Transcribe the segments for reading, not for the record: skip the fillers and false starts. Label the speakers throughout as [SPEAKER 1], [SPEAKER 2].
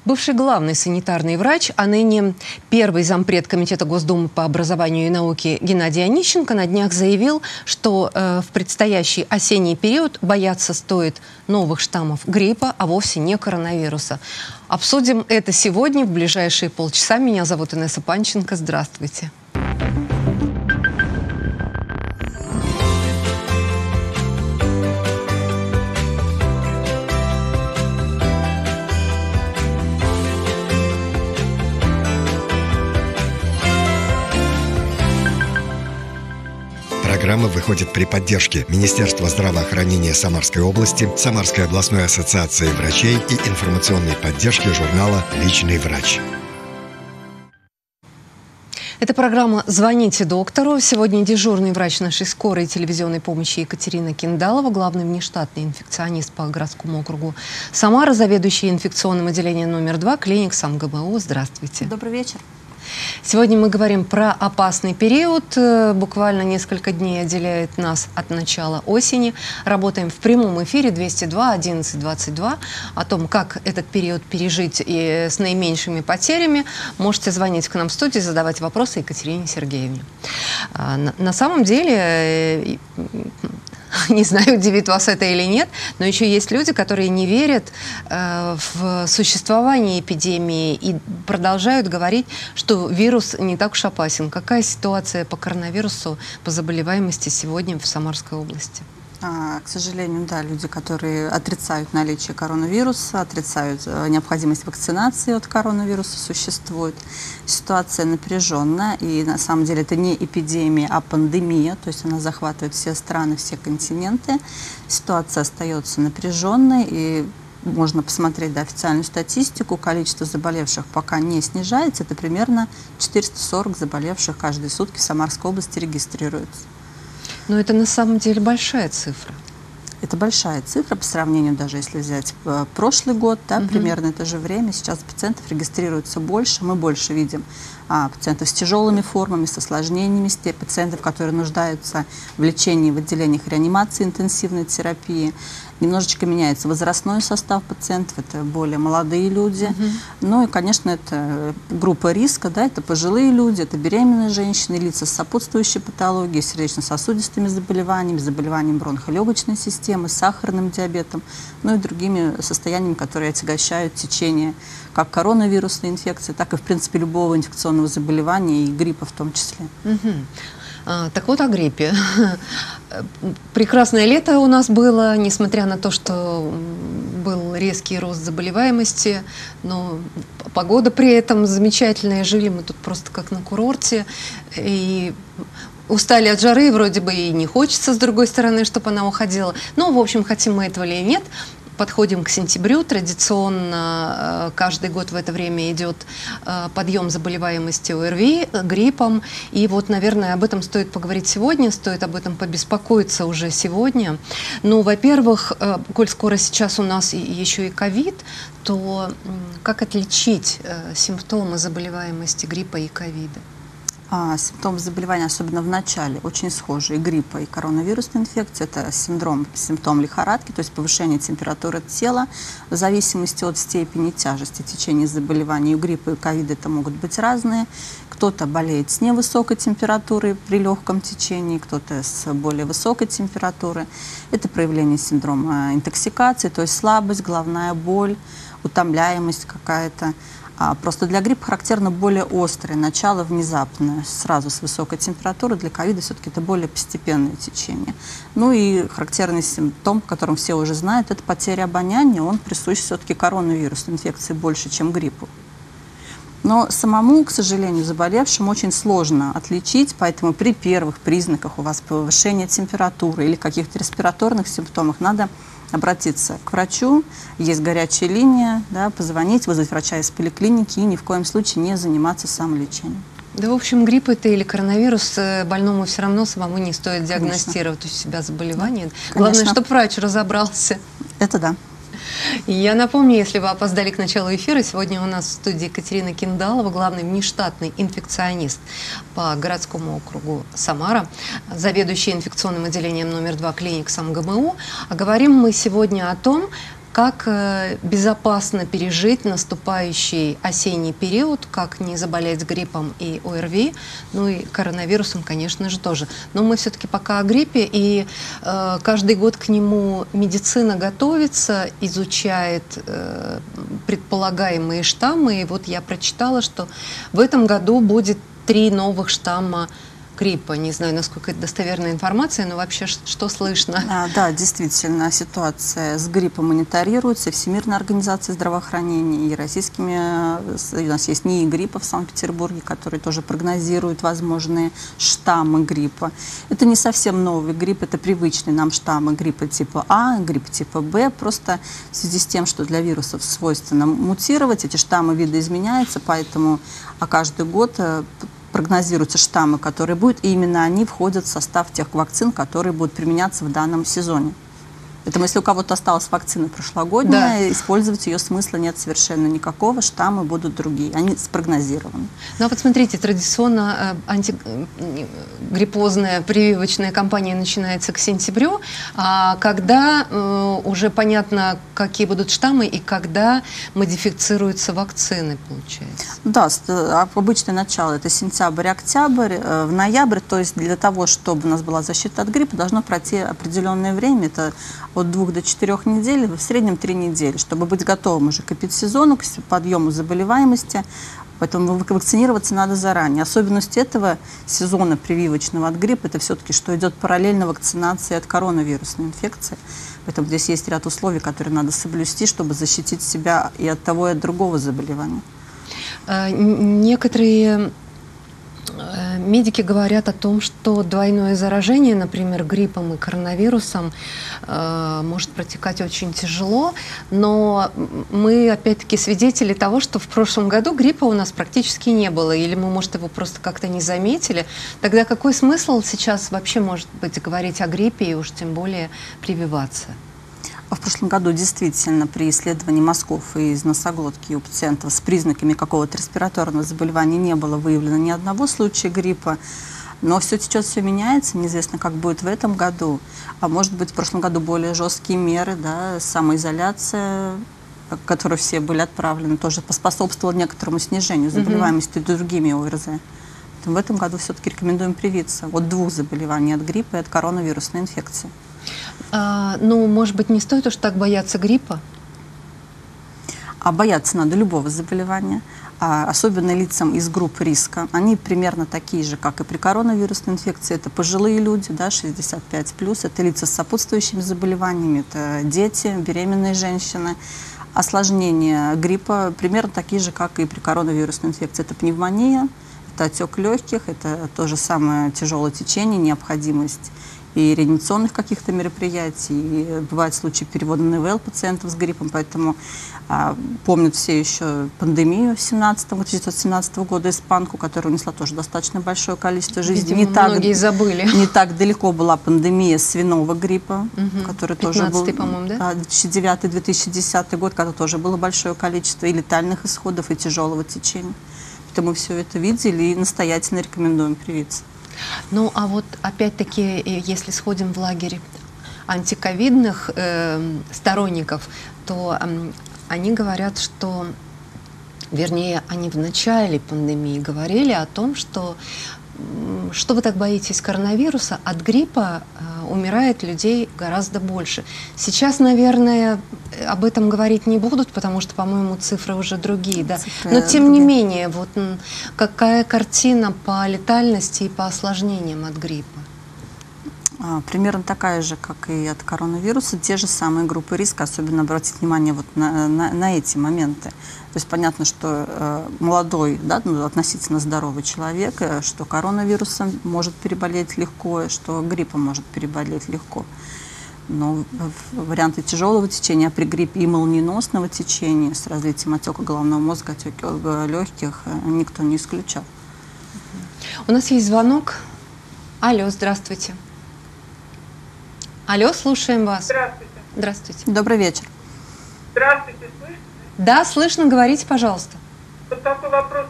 [SPEAKER 1] Бывший главный санитарный врач, а ныне первый зампред Комитета Госдумы по образованию и науке Геннадий Онищенко на днях заявил, что в предстоящий осенний период бояться стоит новых штаммов гриппа, а вовсе не коронавируса. Обсудим это сегодня, в ближайшие полчаса. Меня зовут Инесса Панченко. Здравствуйте.
[SPEAKER 2] Программа выходит при поддержке Министерства здравоохранения Самарской области, Самарской областной ассоциации врачей и информационной поддержки журнала «Личный врач».
[SPEAKER 1] Это программа «Звоните доктору». Сегодня дежурный врач нашей скорой телевизионной помощи Екатерина Киндалова, главный внештатный инфекционист по городскому округу Самара, заведующий инфекционным отделением номер 2 клиник СамГБО. Здравствуйте.
[SPEAKER 3] Добрый вечер.
[SPEAKER 1] Сегодня мы говорим про опасный период. Буквально несколько дней отделяет нас от начала осени. Работаем в прямом эфире 202 11 22. О том, как этот период пережить и с наименьшими потерями, можете звонить к нам в студию, задавать вопросы Екатерине Сергеевне. На самом деле, не знаю, удивит вас это или нет, но еще есть люди, которые не верят в существование эпидемии и продолжают говорить, что вирус не так уж опасен. Какая ситуация по коронавирусу, по заболеваемости сегодня в Самарской области?
[SPEAKER 3] К сожалению, да, люди, которые отрицают наличие коронавируса, отрицают необходимость вакцинации от коронавируса, существует. Ситуация напряженная, и на самом деле это не эпидемия, а пандемия, то есть она захватывает все страны, все континенты. Ситуация остается напряженной, и можно посмотреть официальную статистику, количество заболевших пока не снижается, это примерно 440 заболевших каждые сутки в Самарской области регистрируется.
[SPEAKER 1] Но это на самом деле большая цифра.
[SPEAKER 3] Это большая цифра по сравнению, даже если взять прошлый год, да, примерно это же время. Сейчас пациентов регистрируется больше, мы больше видим пациентов с тяжелыми формами, с осложнениями, те пациентов, которые нуждаются в лечении в отделениях реанимации, интенсивной терапии. Немножечко меняется возрастной состав пациентов, это более молодые люди. Ну и, конечно, это группа риска, да, это пожилые люди, это беременные женщины, лица с сопутствующей патологией, сердечно-сосудистыми заболеваниями, заболеванием бронхолегочной системы, сахарным диабетом, ну и другими состояниями, которые отягощают течение как коронавирусной инфекции, так и, в принципе, любого инфекционного заболевания и гриппа в том числе.
[SPEAKER 1] Так вот о гриппе. Прекрасное лето у нас было, несмотря на то, что был резкий рост заболеваемости, но погода при этом замечательная. Жили мы тут просто как на курорте. И устали от жары, вроде бы и не хочется, с другой стороны, чтобы она уходила. Но, в общем, хотим мы этого или нет. Подходим к сентябрю. Традиционно каждый год в это время идет подъем заболеваемости ОРВИ, гриппом. И вот, наверное, об этом стоит поговорить сегодня, стоит об этом побеспокоиться уже сегодня. Ну, во-первых, коль скоро сейчас у нас еще и ковид, то как отличить симптомы заболеваемости гриппа и ковида?
[SPEAKER 3] Симптомы заболевания, особенно в начале, очень схожи и гриппа, и коронавирусной инфекции. Это симптом лихорадки, то есть повышение температуры тела в зависимости от степени тяжести течения заболевания. У гриппа и ковида это могут быть разные. Кто-то болеет с невысокой температурой при легком течении, кто-то с более высокой температурой. Это проявление синдрома интоксикации, то есть слабость, головная боль, утомляемость какая-то. Просто для гриппа характерно более острое начало, внезапное, сразу с высокой температурой. Для ковида все-таки это более постепенное течение. Ну и характерный симптом, которым все уже знают, это потеря обоняния. Он присущ все-таки коронавирусной инфекции больше, чем гриппу. Но самому, к сожалению, заболевшему очень сложно отличить, поэтому при первых признаках у вас повышения температуры или каких-то респираторных симптомах надо обратиться к врачу, есть горячая линия, да, позвонить, вызвать врача из поликлиники и ни в коем случае не заниматься самолечением.
[SPEAKER 1] Да, в общем, грипп это или коронавирус, больному все равно самому не стоит диагностировать у себя заболевание. Да, главное, чтобы врач разобрался.
[SPEAKER 3] Это да.
[SPEAKER 1] Я напомню, если вы опоздали к началу эфира, сегодня у нас в студии Екатерина Киндалова, главный внештатный инфекционист по городскому округу Самара, заведующий инфекционным отделением номер 2 клиник СамГБО. А говорим мы сегодня о том, как безопасно пережить наступающий осенний период, как не заболеть гриппом и ОРВИ, ну и коронавирусом, конечно же, тоже. Но мы все-таки пока о гриппе, и каждый год к нему медицина готовится, изучает предполагаемые штаммы. И вот я прочитала, что в этом году будет 3 новых штамма гриппа. Не знаю, насколько это достоверная информация, но вообще что слышно?
[SPEAKER 3] Да, действительно, ситуация с гриппом мониторируется Всемирной организацией здравоохранения и российскими. У нас есть НИИ гриппа в Санкт-Петербурге, которые тоже прогнозируют возможные штаммы гриппа. Это не совсем новый грипп, это привычные нам штаммы гриппа типа А, гриппа типа Б. Просто в связи с тем, что для вирусов свойственно мутировать, эти штаммы видоизменяются, поэтому каждый год прогнозируются штаммы, которые будут, и именно они входят в состав тех вакцин, которые будут применяться в данном сезоне. Поэтому, если у кого-то осталась вакцина прошлогодняя, да, использовать ее смысла нет совершенно никакого, штаммы будут другие, они спрогнозированы.
[SPEAKER 1] Ну а вот смотрите, традиционно антигриппозная прививочная кампания начинается к сентябрю, а когда уже понятно, какие будут штаммы и когда модифицируются вакцины, получается?
[SPEAKER 3] Да, обычное начало это сентябрь-октябрь, в ноябрь, то есть для того, чтобы у нас была защита от гриппа, должно пройти определенное время, это от 2 до 4 недель, в среднем 3 недели, чтобы быть готовым уже к эпидсезону, к подъему заболеваемости. Поэтому вакцинироваться надо заранее. Особенность этого сезона прививочного от гриппа, это все-таки, что идет параллельно вакцинации от коронавирусной инфекции. Поэтому здесь есть ряд условий, которые надо соблюсти, чтобы защитить себя и от того, и от другого заболевания.
[SPEAKER 1] Некоторые медики говорят о том, что двойное заражение, например, гриппом и коронавирусом, может протекать очень тяжело, но мы, опять-таки, свидетели того, что в прошлом году гриппа у нас практически не было, или мы, может, его просто как-то не заметили. Тогда какой смысл сейчас вообще, может быть, говорить о гриппе и уж тем более прививаться?
[SPEAKER 3] В прошлом году действительно при исследовании мазков и из носоглотки у пациентов с признаками какого-то респираторного заболевания не было выявлено ни одного случая гриппа. Но все течет, все меняется, неизвестно, как будет в этом году. А может быть, в прошлом году более жесткие меры, да, самоизоляция, к которой все были отправлены, тоже поспособствовала некоторому снижению заболеваемости другими ОРЗ. В этом году все-таки рекомендуем привиться от 2 заболеваний, от гриппа и от коронавирусной инфекции.
[SPEAKER 1] Ну, может быть, не стоит уж так бояться гриппа?
[SPEAKER 3] А бояться надо любого заболевания, особенно лицам из групп риска. Они примерно такие же, как и при коронавирусной инфекции. Это пожилые люди, да, 65+, это лица с сопутствующими заболеваниями, это дети, беременные женщины. Осложнения гриппа примерно такие же, как и при коронавирусной инфекции. Это пневмония, это отек легких, это то же самое тяжелое течение, необходимость и реанимационных каких-то мероприятий. И бывают случаи перевода на ИВЛ пациентов с гриппом, поэтому помнят все еще пандемию 1917 года, испанку, которая унесла тоже достаточно большое количество жизней.
[SPEAKER 1] Видимо, многие забыли.
[SPEAKER 3] Не так далеко была пандемия свиного гриппа, который тоже был 2009-2010 год, когда тоже было большое количество и летальных исходов, и тяжелого течения. Поэтому мы все это видели и настоятельно рекомендуем привиться.
[SPEAKER 1] Ну, а вот опять-таки, если сходим в лагерь антиковидных сторонников, то они говорят, что, вернее, они в начале пандемии говорили о том, что вы так боитесь коронавируса, от гриппа умирает людей гораздо больше. Сейчас, наверное, об этом говорить не будут, потому что, по-моему, цифры уже другие. Да? Но, тем не менее, вот какая картина по летальности и по осложнениям от гриппа?
[SPEAKER 3] Примерно такая же, как и от коронавируса, те же самые группы риска, особенно обратить внимание вот на эти моменты. То есть понятно, что молодой, да, относительно здоровый человек, что коронавирусом может переболеть легко, что гриппом может переболеть легко. Но варианты тяжелого течения, а при гриппе и молниеносного течения с развитием отека головного мозга, отека легких никто не исключал.
[SPEAKER 1] У нас есть звонок. Алло, здравствуйте. Алло, слушаем вас.
[SPEAKER 4] Здравствуйте.
[SPEAKER 1] Здравствуйте.
[SPEAKER 3] Добрый вечер.
[SPEAKER 4] Здравствуйте, слышно?
[SPEAKER 1] Да, слышно, говорите, пожалуйста.
[SPEAKER 4] Вот такой вопрос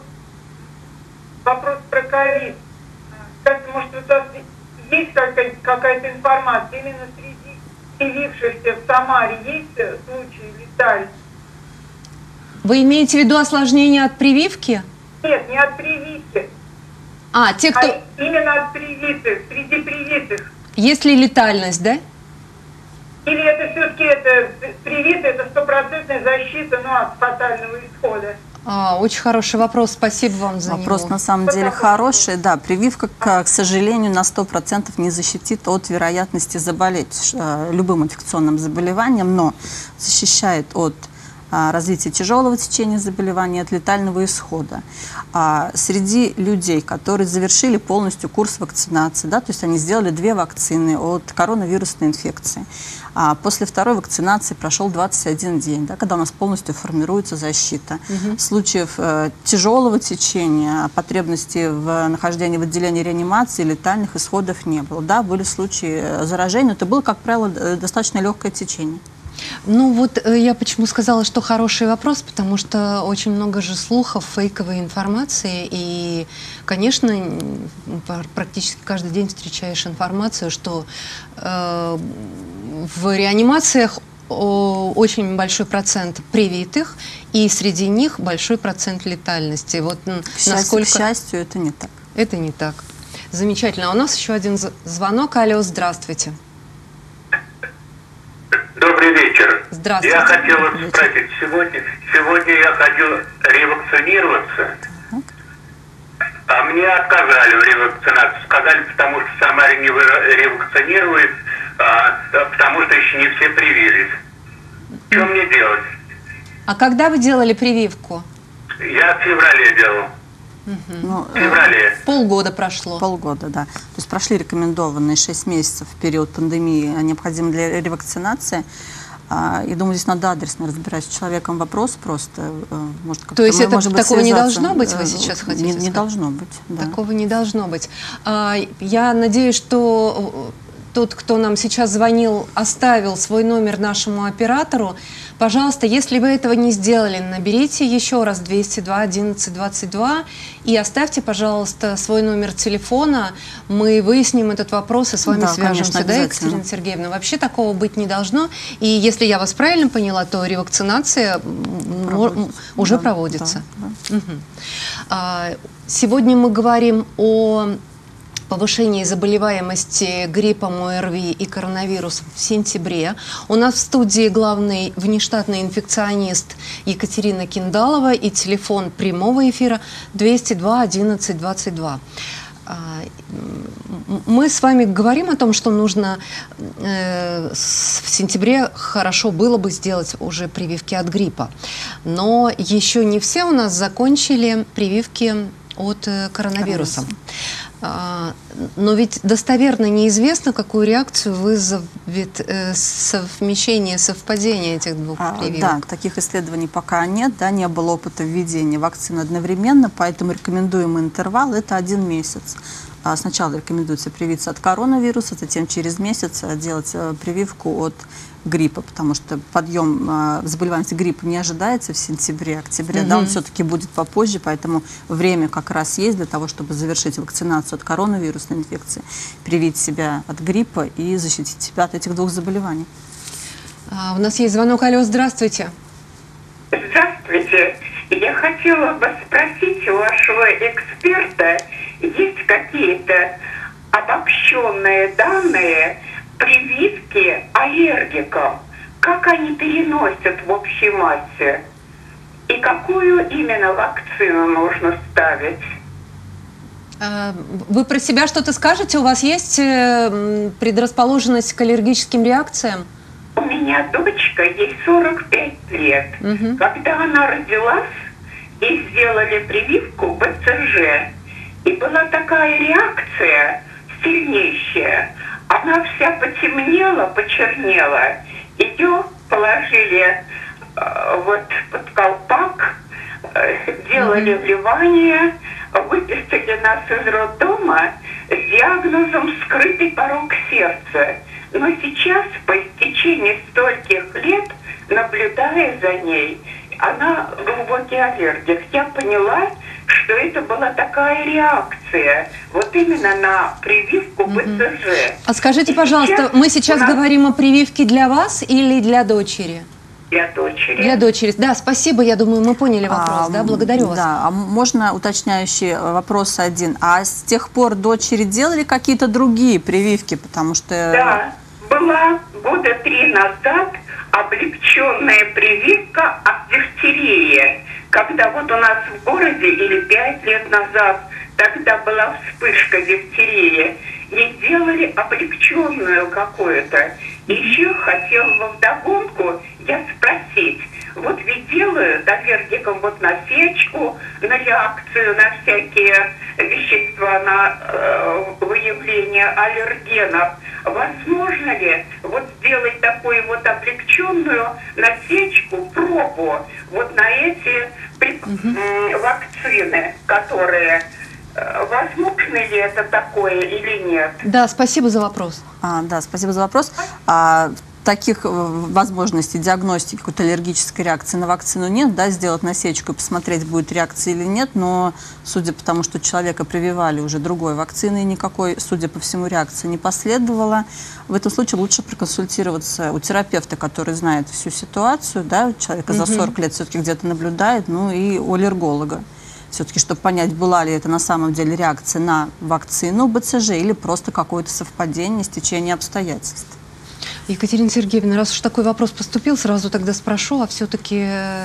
[SPEAKER 4] про ковид. Скажите, может, у вас есть какая-то информация именно среди привившихся в Самаре есть случаи летальности?
[SPEAKER 1] Вы имеете в виду осложнения от прививки?
[SPEAKER 4] Нет, не от прививки,
[SPEAKER 1] А, те, кто...
[SPEAKER 4] а именно от привитых, среди привитых.
[SPEAKER 1] Есть ли летальность, да?
[SPEAKER 4] Или это все-таки это привитые, это стопроцентная защита, ну, от фатального исхода?
[SPEAKER 1] Очень хороший вопрос, спасибо вам за
[SPEAKER 3] Вопрос
[SPEAKER 1] него.
[SPEAKER 3] на самом деле хороший. Да, прививка, к сожалению, на 100% не защитит от вероятности заболеть любым инфекционным заболеванием, но защищает от развития тяжелого течения заболевания, от летального исхода. Среди людей, которые завершили полностью курс вакцинации, да, то есть они сделали 2 вакцины от коронавирусной инфекции, после второй вакцинации прошел 21 день, да, когда у нас полностью формируется защита. Случаев тяжелого течения, потребности в нахождении в отделении реанимации, летальных исходов не было. Да, были случаи заражения, но это было, как правило, достаточно легкое течение.
[SPEAKER 1] Ну вот я почему сказала, что хороший вопрос, потому что очень много же слухов, фейковой информации, и, конечно, практически каждый день встречаешь информацию, что в реанимациях очень большой процент привитых, и среди них большой процент летальности. Вот
[SPEAKER 3] К счастью, это не так.
[SPEAKER 1] Это не так. Замечательно. А у нас еще один звонок. Алло, здравствуйте.
[SPEAKER 5] Добрый вечер.
[SPEAKER 1] Здравствуйте.
[SPEAKER 5] Я хотел спросить, сегодня я ходил ревакцинироваться, а мне отказали в ревакцинации. Сказали, потому что в Самаре не ревакцинируют, потому что еще не все привились. Что мне делать?
[SPEAKER 1] А когда вы делали прививку?
[SPEAKER 5] Я в феврале делал.
[SPEAKER 3] Ну,
[SPEAKER 5] В феврале.
[SPEAKER 1] Полгода прошло.
[SPEAKER 3] Полгода, да. То есть прошли рекомендованные 6 месяцев в период пандемии, необходимые для ревакцинации. И думаю, здесь надо адресно разбирать с человеком вопрос просто. Может,
[SPEAKER 1] то есть это
[SPEAKER 3] может быть,
[SPEAKER 1] такого не
[SPEAKER 3] связаться.
[SPEAKER 1] должно быть, вы сейчас хотите сказать?
[SPEAKER 3] Не должно быть, да.
[SPEAKER 1] Такого не должно быть. Я надеюсь, что тот, кто нам сейчас звонил, оставил свой номер нашему оператору. Пожалуйста, если вы этого не сделали, наберите еще раз 202 11 22 и оставьте, пожалуйста, свой номер телефона. Мы выясним этот вопрос и с вами свяжемся.
[SPEAKER 3] Конечно,
[SPEAKER 1] да, Екатерина Сергеевна? Вообще такого быть не должно. И если я вас правильно поняла, то ревакцинация уже проводится.
[SPEAKER 3] Да.
[SPEAKER 1] Угу. Сегодня мы говорим о повышении заболеваемости гриппом, ОРВИ и коронавирусом в сентябре. У нас в студии главный внештатный инфекционист Екатерина Киндалова и телефон прямого эфира 202 11 22. Мы с вами говорим о том, что нужно в сентябре хорошо было бы сделать уже прививки от гриппа. Но еще не все у нас закончили прививки от коронавируса. Но ведь достоверно неизвестно, какую реакцию вызовет совпадение этих двух прививок.
[SPEAKER 3] Да, таких исследований пока нет, да, не было опыта введения вакцин одновременно, поэтому рекомендуемый интервал – это 1 месяц. Сначала рекомендуется привиться от коронавируса, затем через месяц делать прививку от гриппа, потому что подъем заболеваемости гриппа не ожидается в сентябре-октябре, да, он все-таки будет попозже, поэтому время как раз есть для того, чтобы завершить вакцинацию от коронавирусной инфекции, привить себя от гриппа и защитить себя от этих 2 заболеваний.
[SPEAKER 1] У нас есть звонок. Алло, здравствуйте.
[SPEAKER 6] Здравствуйте. Я хотела бы спросить у вашего эксперта, есть какие-то обобщенные данные прививки аллергикам? Как они переносят в общей массе? И какую именно вакцину нужно ставить?
[SPEAKER 1] Вы про себя что-то скажете? У вас есть предрасположенность к аллергическим реакциям?
[SPEAKER 6] У меня дочка, ей 45 лет. Когда она родилась, ей сделали прививку БЦЖ. И была такая реакция сильнейшая. Она вся потемнела, почернела. Ее положили вот под колпак, делали вливание, выписали нас из роддома с диагнозом «скрытый порок сердца». Но сейчас, по истечении стольких лет, наблюдая за ней, она глубокий аллергик. Я поняла, что это была такая реакция, вот именно на прививку БЦЖ.
[SPEAKER 1] А скажите,
[SPEAKER 6] И
[SPEAKER 1] пожалуйста, мы сейчас
[SPEAKER 6] у нас
[SPEAKER 1] говорим о прививке для вас или для дочери?
[SPEAKER 6] для дочери.
[SPEAKER 1] Для дочери. Да, спасибо, я думаю, мы поняли вопрос, да, благодарю вас.
[SPEAKER 3] Да, а можно уточняющий вопрос один? А с тех пор дочери делали какие-то другие прививки, потому что...
[SPEAKER 6] Да, была года 3 назад облегченная прививка от дифтерии, когда вот у нас в городе, или 5 лет назад, тогда была вспышка дифтерии, и делали облегченную какую-то. Еще хотела бы вдогонку я спросить, вот ведь делают аллергикам вот на сечку, на реакцию, на всякие вещества, на выявление аллергенов. Возможно ли вот сделать такую вот облегченную насечку, пробу вот на эти вакцины, которые... Возможно ли это такое или нет?
[SPEAKER 1] Да, спасибо за вопрос.
[SPEAKER 3] Да, спасибо за вопрос. Таких возможностей диагностики какой-то аллергической реакции на вакцину нет, да, сделать насечку и посмотреть, будет реакция или нет, но судя по тому, что человека прививали уже другой вакциной, никакой, судя по всему, реакции не последовало. В этом случае лучше проконсультироваться у терапевта, который знает всю ситуацию, да, человека за 40 лет все-таки где-то наблюдает, ну и у аллерголога. Все-таки, чтобы понять, была ли это на самом деле реакция на вакцину БЦЖ или просто какое-то совпадение, стечение обстоятельств.
[SPEAKER 1] Екатерина Сергеевна, раз уж такой вопрос поступил, сразу тогда спрошу, а все-таки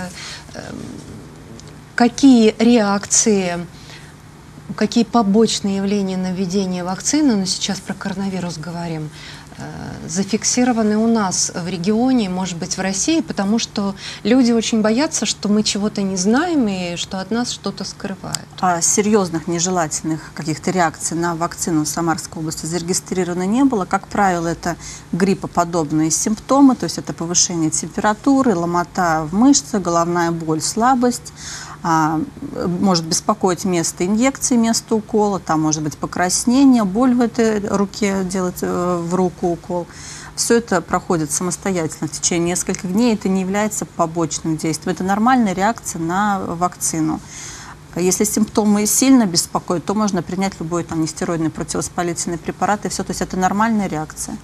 [SPEAKER 1] какие реакции, какие побочные явления на введение вакцины, но сейчас про коронавирус говорим, зафиксированы у нас в регионе, может быть, в России, потому что люди очень боятся, что мы чего-то не знаем и что от нас что-то скрывают.
[SPEAKER 3] Серьезных нежелательных каких-то реакций на вакцину в Самарской области зарегистрировано не было. Как правило, это гриппоподобные симптомы, то есть это повышение температуры, ломота в мышцах, головная боль, слабость. Может беспокоить место инъекции, место укола, там может быть покраснение, боль в этой руке, делать в руку укол. Все это проходит самостоятельно в течение нескольких дней, это не является побочным действием, это нормальная реакция на вакцину. Если симптомы сильно беспокоят, то можно принять любой там нестероидный противовоспалительный препарат, и все, то есть это нормальная реакция.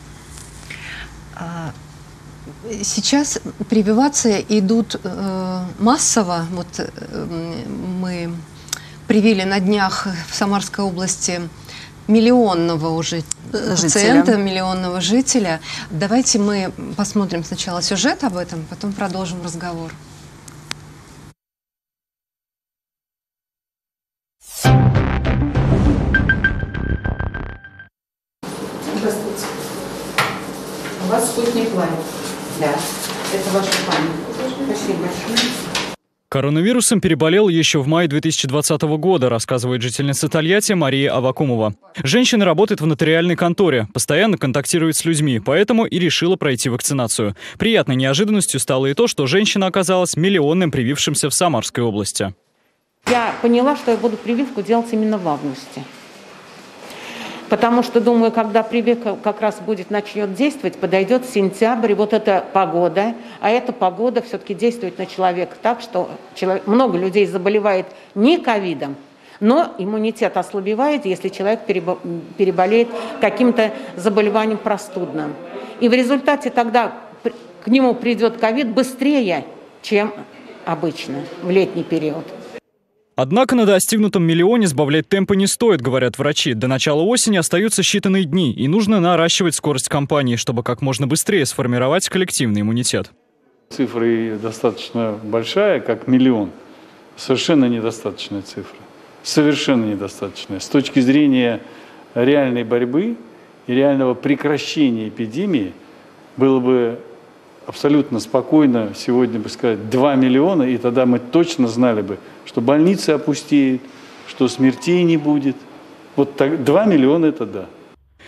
[SPEAKER 1] Сейчас прививаться идут массово. Вот мы привили на днях в Самарской области миллионного уже пациента, миллионного жителя. Давайте мы посмотрим сначала сюжет об этом, потом продолжим разговор.
[SPEAKER 7] Здравствуйте. У вас спутник Лайв. Да, это ваша память. Спасибо большое.
[SPEAKER 8] Коронавирусом переболел еще в мае 2020 года, рассказывает жительница Тольятти Мария Авакумова. Женщина работает в нотариальной конторе, постоянно контактирует с людьми, поэтому и решила пройти вакцинацию. Приятной неожиданностью стало и то, что женщина оказалась миллионным привившимся в Самарской области.
[SPEAKER 7] Я поняла, что я буду прививку делать именно в августе. Потому что, думаю, когда прививка как раз начнет действовать, подойдет сентябрь, и вот эта погода, а эта погода все-таки действует на человека так, что много людей заболевает не ковидом, но иммунитет ослабевает, если человек переболеет каким-то заболеванием простудным. И в результате тогда к нему придет ковид быстрее, чем обычно в летний период.
[SPEAKER 8] Однако на достигнутом миллионе сбавлять темпы не стоит, говорят врачи. До начала осени остаются считанные дни, и нужно наращивать скорость кампании, чтобы как можно быстрее сформировать коллективный иммунитет.
[SPEAKER 9] Цифра достаточно большая, как миллион. Совершенно недостаточная цифра. Совершенно недостаточная. С точки зрения реальной борьбы и реального прекращения эпидемии было бы абсолютно спокойно сегодня бы сказать 2 миллиона, и тогда мы точно знали бы, что больницы опустеют, что смертей не будет. Вот так, 2 миллиона – это да.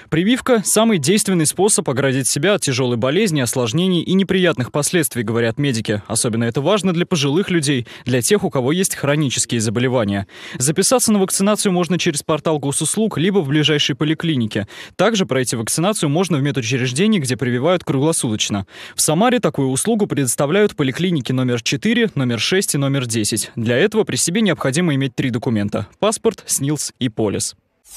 [SPEAKER 8] Прививка – самый действенный способ оградить себя от тяжелой болезни, осложнений и неприятных последствий, говорят медики. Особенно это важно для пожилых людей, для тех, у кого есть хронические заболевания. Записаться на вакцинацию можно через портал госуслуг, либо в ближайшей поликлинике. Также пройти вакцинацию можно в медучреждении, где прививают круглосуточно. В Самаре такую услугу предоставляют поликлиники номер 4, номер 6 и номер 10. Для этого при себе необходимо иметь 3 документа – паспорт, СНИЛС и полис.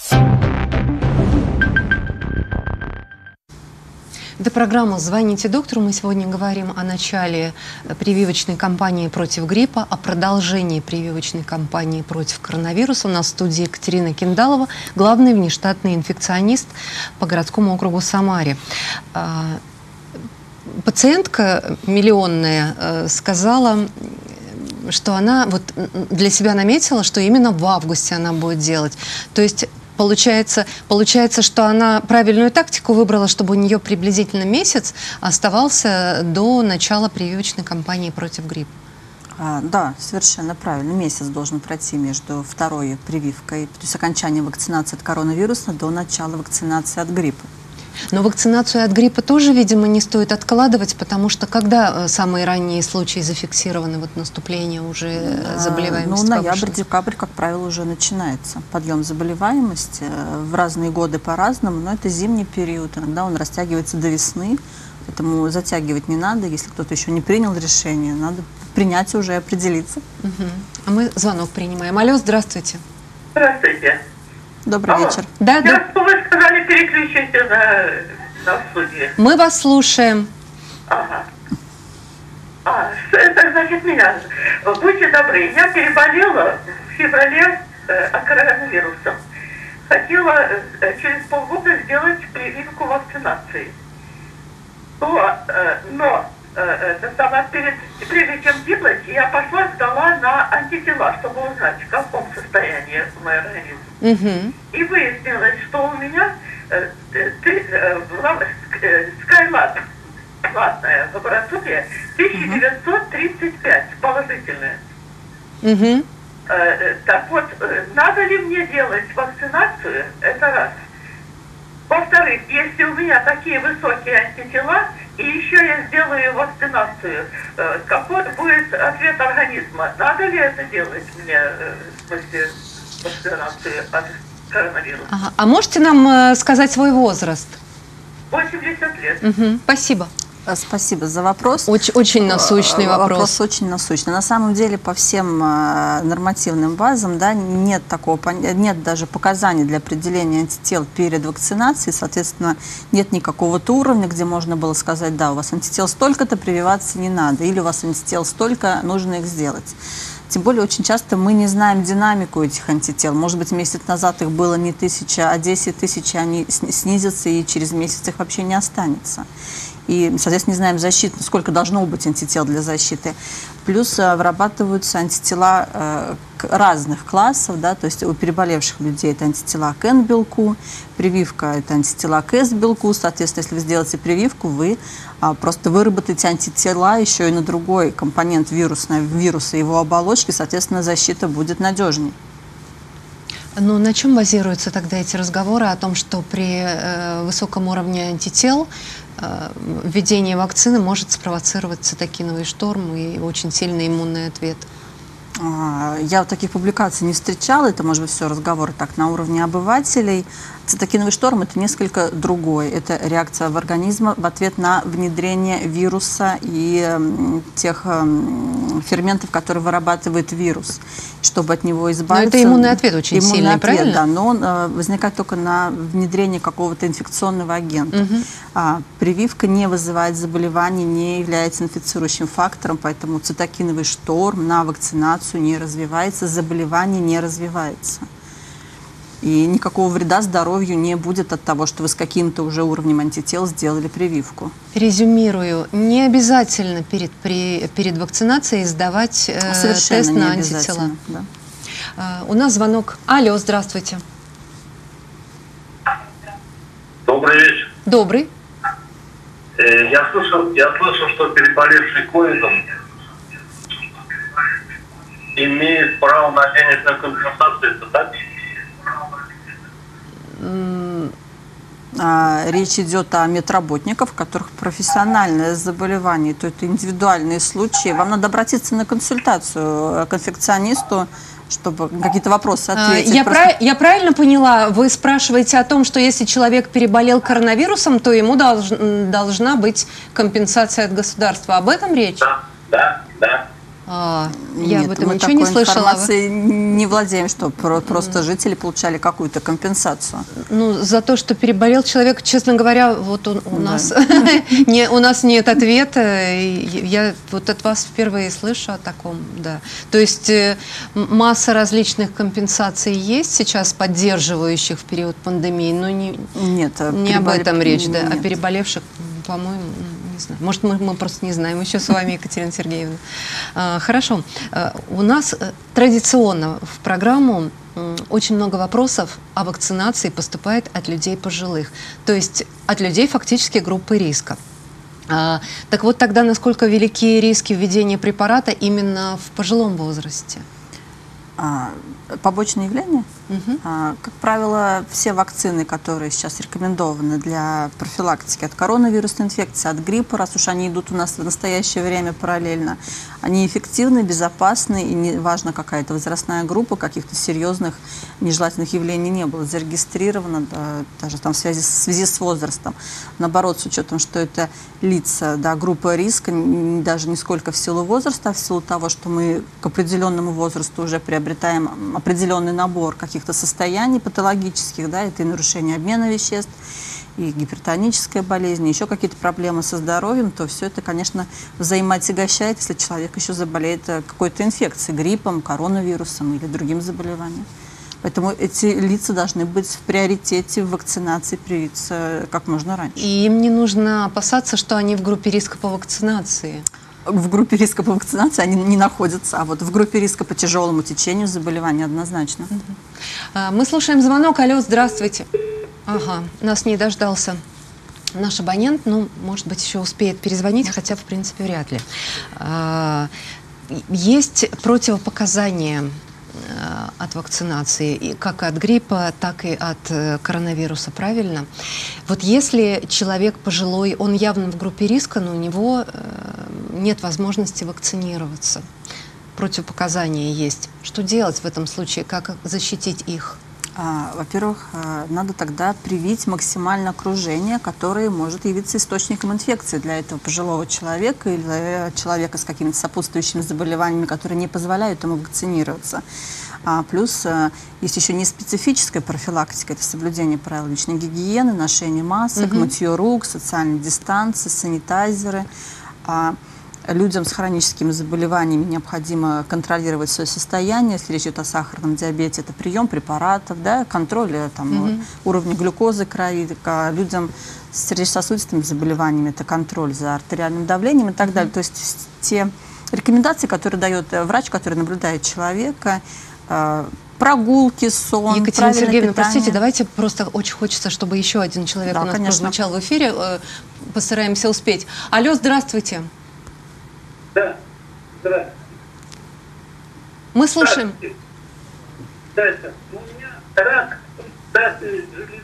[SPEAKER 1] Это программа «Звоните доктору». Мы сегодня говорим о начале прививочной кампании против гриппа, о продолжении прививочной кампании против коронавируса. У нас в студии Екатерина Киндалова, главный внештатный инфекционист по городскому округу Самаре. Пациентка миллионная сказала, что она вот для себя наметила, что именно в августе она будет делать. То есть Получается, что она правильную тактику выбрала, чтобы у нее приблизительно месяц оставался до начала прививочной кампании против гриппа.
[SPEAKER 3] Да, совершенно правильно. Месяц должен пройти между второй прививкой, то есть окончанием вакцинации от коронавируса, до начала вакцинации от гриппа.
[SPEAKER 1] Но вакцинацию от гриппа тоже, видимо, не стоит откладывать, потому что когда самые ранние случаи зафиксированы, вот наступление уже заболеваемости?
[SPEAKER 3] Ноябрь, декабрь, как правило, уже начинается подъем заболеваемости. В разные годы по-разному, но это зимний период, иногда он растягивается до весны, поэтому затягивать не надо. Если кто-то еще не принял решение, надо принять уже и определиться.
[SPEAKER 1] А мы звонок принимаем. Алло, здравствуйте.
[SPEAKER 4] Здравствуйте.
[SPEAKER 3] Добрый вечер.
[SPEAKER 1] Да,
[SPEAKER 4] Вы сказали, переключите на студию.
[SPEAKER 1] Мы вас слушаем.
[SPEAKER 4] Ага. Это значит меня. Будьте добры, я переболела в феврале от коронавируса. Хотела через полгода сделать прививку вакцинации. Но прежде чем делать, я пошла, сдала на антитела, чтобы узнать, в каком состоянии мой организм. И выяснилось, что у меня Skylab, платная лаборатория, 1935, положительная. Так вот, надо ли мне делать вакцинацию? Это раз. Во-вторых, если у меня такие высокие антитела, и еще я сделаю вакцинацию, какой будет ответ организма? Надо ли это делать мне, в смысле, вакцинацию от коронавируса?
[SPEAKER 1] А можете нам сказать свой возраст?
[SPEAKER 4] 80 лет.
[SPEAKER 1] Спасибо.
[SPEAKER 3] Спасибо за вопрос.
[SPEAKER 1] Очень насущный вопрос.
[SPEAKER 3] Вопрос очень насущный. На самом деле, по всем нормативным базам, да, нет даже показаний для определения антител перед вакцинацией. Соответственно, нет никакого уровня, где можно было сказать, да, у вас антител столько-то, прививаться не надо, или у вас антител столько, нужно их сделать. Тем более, очень часто мы не знаем динамику этих антител. Может быть, месяц назад их было не 1000, а 10 тысяч, они снизятся, и через месяц их вообще не останется. И, соответственно, не знаем сколько должно быть антител для защиты. Плюс вырабатываются антитела разных классов, да, то есть у переболевших людей это антитела к N-белку, прививка это антитела к S-белку. Соответственно, если вы сделаете прививку, вы просто выработаете антитела еще и на другой компонент вируса и его оболочки, соответственно, защита будет надежней.
[SPEAKER 1] Но на чем базируются тогда эти разговоры о том, что при высоком уровне антител введение вакцины может спровоцировать цитокиновый шторм и очень сильный иммунный ответ?
[SPEAKER 3] Я таких публикаций не встречала, это, может быть, все разговоры так на уровне обывателей. Цитокиновый шторм – это несколько другой. Это реакция в организме в ответ на внедрение вируса и тех ферментов, которые вырабатывает вирус, чтобы от него избавиться.
[SPEAKER 1] Но это иммунный ответ очень сильный, правильно?
[SPEAKER 3] Да, но он возникает только на внедрение какого-то инфекционного агента. Прививка не вызывает заболеваний, не является инфицирующим фактором, поэтому цитокиновый шторм на вакцинацию не развивается, заболевание не развивается. И никакого вреда здоровью не будет от того, что вы с каким-то уже уровнем антител сделали прививку.
[SPEAKER 1] Резюмирую, не обязательно перед вакцинацией сдавать тест на антитела. Да. У нас звонок. Алло, здравствуйте.
[SPEAKER 10] Добрый вечер.
[SPEAKER 1] Добрый.
[SPEAKER 10] Я слышал, что переболевший ковидом имеет право на денежную компенсацию, это так?
[SPEAKER 3] Речь идет о медработниках, у которых профессиональное заболевание, то это индивидуальные случаи. Вам надо обратиться на консультацию к инфекционисту, чтобы какие-то вопросы ответить.
[SPEAKER 1] Я правильно поняла? Вы спрашиваете о том, что если человек переболел коронавирусом, то ему должна быть компенсация от государства. Об этом речь?
[SPEAKER 10] Да.
[SPEAKER 1] Я об этом ничего не слышала.
[SPEAKER 3] Информации не владеем, что просто жители получали какую-то компенсацию.
[SPEAKER 1] Ну, за то, что переболел человек, честно говоря, вот у нас нет ответа. Я вот от вас впервые слышу о таком, да. То есть масса различных компенсаций есть сейчас, поддерживающих в период пандемии, но не об этом речь, да, о переболевших, по-моему, не знаю. Может, мы просто не знаем еще с вами, Екатерина Сергеевна. Хорошо. У нас традиционно в программу очень много вопросов о вакцинации поступает от людей пожилых, то есть от людей фактически группы риска. Так вот тогда, насколько велики риски введения препарата именно в пожилом возрасте?
[SPEAKER 3] Побочные явления? Как правило, все вакцины, которые сейчас рекомендованы для профилактики от коронавирусной инфекции, от гриппа, раз уж они идут у нас в настоящее время параллельно, они эффективны, безопасны, и не важно, какая-то возрастная группа, каких-то серьезных нежелательных явлений не было зарегистрировано, даже там в связи с возрастом. Наоборот, с учетом, что это лица, да, группа риска, даже не сколько в силу возраста, а в силу того, что мы к определенному возрасту уже приобретаем определенный набор каких-то состояний патологических, да, это и нарушение обмена веществ, и гипертоническая болезнь, и еще какие-то проблемы со здоровьем, то все это, конечно, взаимоотягощает, если человек еще заболеет какой-то инфекцией, гриппом, коронавирусом или другим заболеванием. Поэтому эти лица должны быть в приоритете в вакцинации, привиться как можно раньше.
[SPEAKER 1] И им не нужно опасаться, что они в группе риска по вакцинации?
[SPEAKER 3] В группе риска по вакцинации они не находятся, а вот в группе риска по тяжелому течению заболевания однозначно.
[SPEAKER 1] Мы слушаем звонок. Алло, здравствуйте. Ага, нас не дождался наш абонент, ну, может быть, еще успеет перезвонить, хотя, в принципе, вряд ли. Есть противопоказания от вакцинации, как от гриппа, так и от коронавируса, правильно? Вот если человек пожилой, он явно в группе риска, но у него нет возможности вакцинироваться, противопоказания есть. Что делать в этом случае? Как защитить их?
[SPEAKER 3] Во-первых, надо тогда привить максимально окружение, которое может явиться источником инфекции для этого пожилого человека или человека с какими-то сопутствующими заболеваниями, которые не позволяют ему вакцинироваться. Плюс есть еще не специфическая профилактика, это соблюдение правил личной гигиены, ношение масок, мытье рук, социальной дистанции, санитайзеры. Людям с хроническими заболеваниями необходимо контролировать свое состояние. Если речь идет о сахарном диабете, это прием препаратов, да, контроль уровня глюкозы крови. Людям с сердечно-сосудистыми заболеваниями это контроль за артериальным давлением и так далее. То есть те рекомендации, которые дает врач, который наблюдает человека, прогулки, сон,
[SPEAKER 1] Екатерина Сергеевна, простите, давайте просто очень хочется, чтобы еще один человек у нас прозвучал в эфире. Постараемся успеть. Алло, здравствуйте.
[SPEAKER 10] Да, здравствуйте.
[SPEAKER 1] Мы слушаем.
[SPEAKER 10] Здравствуйте. У меня рак статной железы.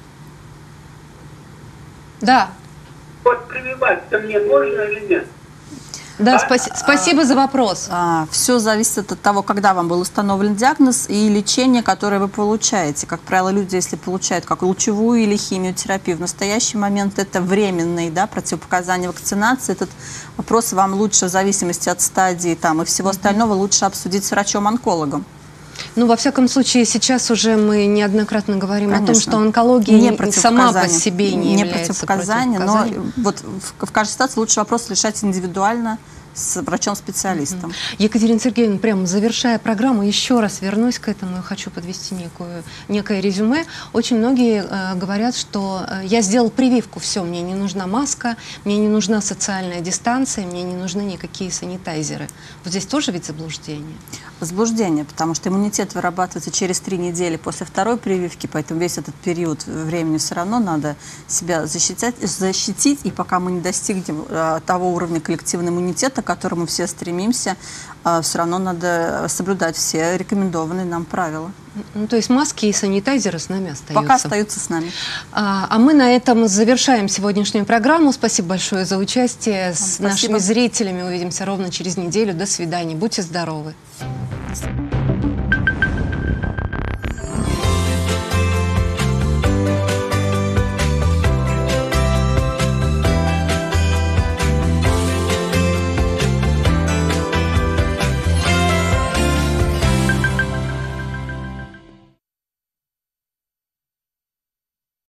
[SPEAKER 1] Да.
[SPEAKER 10] Вот прививаться мне можно или нет?
[SPEAKER 1] Да, спасибо за вопрос.
[SPEAKER 3] Все зависит от того, когда вам был установлен диагноз и лечение, которое вы получаете. Как правило, люди, если получают как лучевую или химиотерапию, в настоящий момент это временные, да, противопоказания вакцинации. Этот вопрос вам лучше, в зависимости от стадии и всего остального, лучше обсудить с врачом-онкологом.
[SPEAKER 1] Ну, во всяком случае, сейчас уже мы неоднократно говорим о том, что онкология не сама по себе не является
[SPEAKER 3] противопоказанием. Но вот в каждой ситуации лучше вопрос решать индивидуально с врачом-специалистом.
[SPEAKER 1] Екатерина Сергеевна, прямо завершая программу, еще раз вернусь к этому и хочу подвести некое резюме. Очень многие говорят, что я сделал прививку, все, мне не нужна маска, мне не нужна социальная дистанция, мне не нужны никакие санитайзеры. Вот здесь тоже ведь заблуждение?
[SPEAKER 3] Заблуждение, потому что иммунитет вырабатывается через 3 недели после второй прививки, поэтому весь этот период времени все равно надо себя защитить, и пока мы не достигнем того уровня коллективного иммунитета, результата, к которому все стремимся, все равно надо соблюдать все рекомендованные нам правила.
[SPEAKER 1] Ну, то есть маски и санитайзеры с нами остаются?
[SPEAKER 3] Пока остаются с нами.
[SPEAKER 1] А мы на этом завершаем сегодняшнюю программу. Спасибо большое за участие. С нашими зрителями увидимся ровно через неделю. До свидания. Будьте здоровы.
[SPEAKER 3] Спасибо.